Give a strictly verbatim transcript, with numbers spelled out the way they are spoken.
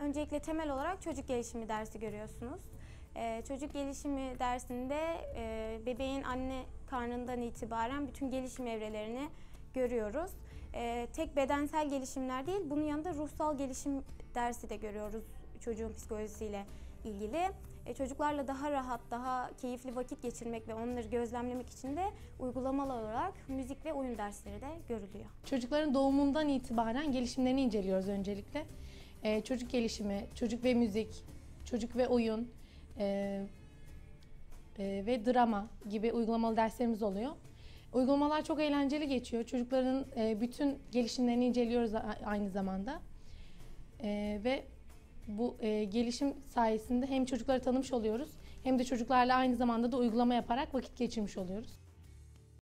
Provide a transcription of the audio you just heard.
Öncelikle temel olarak çocuk gelişimi dersi görüyorsunuz. Ee, çocuk gelişimi dersinde e, bebeğin anne karnından itibaren bütün gelişim evrelerini görüyoruz. Ee, tek bedensel gelişimler değil, bunun yanında ruhsal gelişim dersi de görüyoruz çocuğun psikolojisiyle ilgili. E, çocuklarla daha rahat, daha keyifli vakit geçirmek ve onları gözlemlemek için de uygulamalı olarak müzik ve oyun dersleri de görülüyor. Çocukların doğumundan itibaren gelişimlerini inceliyoruz öncelikle. Ee, çocuk gelişimi, çocuk ve müzik, çocuk ve oyun e, e, ve drama gibi uygulamalı derslerimiz oluyor. Uygulamalar çok eğlenceli geçiyor. Çocukların e, bütün gelişimlerini inceliyoruz aynı zamanda. E, ve bu e, gelişim sayesinde hem çocukları tanımış oluyoruz hem de çocuklarla aynı zamanda da uygulama yaparak vakit geçirmiş oluyoruz.